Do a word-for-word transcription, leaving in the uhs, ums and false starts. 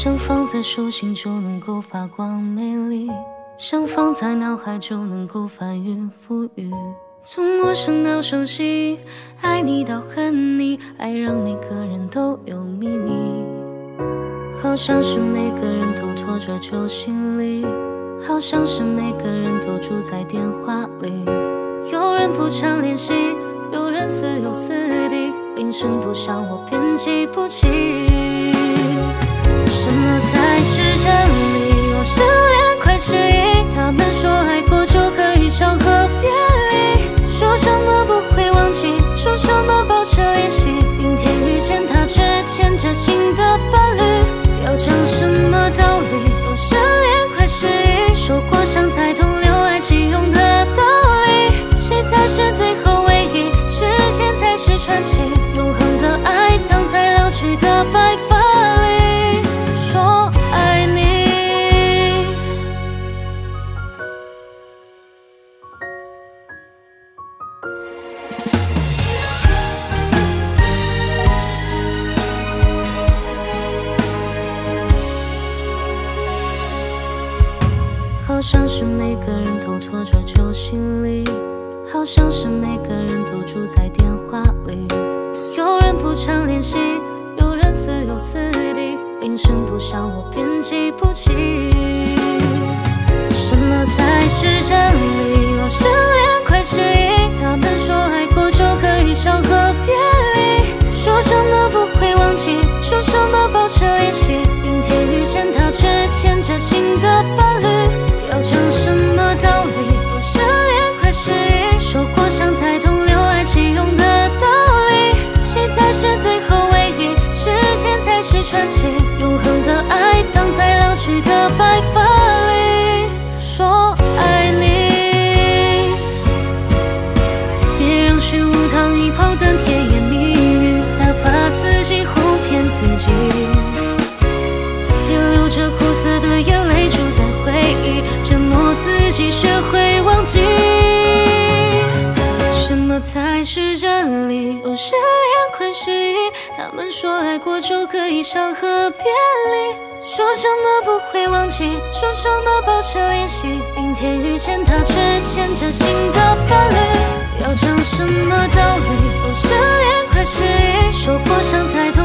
想放在手心就能够发光美丽，想放在脑海就能够翻云覆雨。从陌生到熟悉，爱你到恨你，爱让每个人都有秘密。好像是每个人都拖着旧行李，好像是每个人都住在电话里。有人不常联系，有人似友似敌，铃声不响我便记不起。什么才是真理？我失恋快失忆，他们说爱过就可以伤和别离，说什么不会忘记，说什么保持联系，明天遇见他却牵着新的伴侣，要讲什么道理？我失恋快失忆，受过伤才懂留爱即用的道理，谁才是最后唯一？时间才是传奇，永恒的爱藏在老去的白发里，说爱你。好像是每个人都拖着旧行李，好像是每个人都住在电话里。有人不常联系，有人似友似敌，铃声不响我便记不起。什么才是真理？我失恋快失忆，他们说爱过就可以伤和别离，说什么不会忘记，说什么保持联系，明天遇见他却牵着新的伴侣，要讲什么道理？我失恋快失忆，受过伤才懂留爱即用的道理，谁才是最后唯一？时间才是传奇，永恒的爱藏在老去的白发里，说爱你。别让虚无糖衣炮弹甜言蜜语，哪怕自己哄骗自己，别流着苦涩的眼泪住在回忆，折磨自己学会忘记。什么才是真理？我失恋快失忆，他们说爱过就可以伤和别离，说什么不会忘记，说什么保持联系，明天遇见他却牵着新的伴侣，要讲什么道理？我失恋快失忆，受过伤才懂